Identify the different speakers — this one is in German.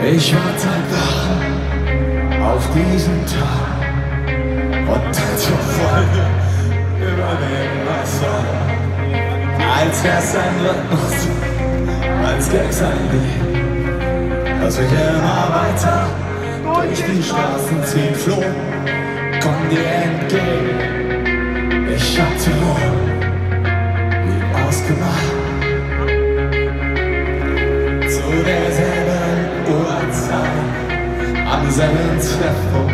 Speaker 1: Ich warte einfach auf diesen Tag und tanze voll über dem Wasser. Als wär's ein Rhythmus, als gäb's ein Lied, das mich immer weiter durch die Straßen zieht. Flo, komm dir entgegen, ich hatte nur wie ausgemacht. Zu derselben Uhrzeit, am selben Treffpunkt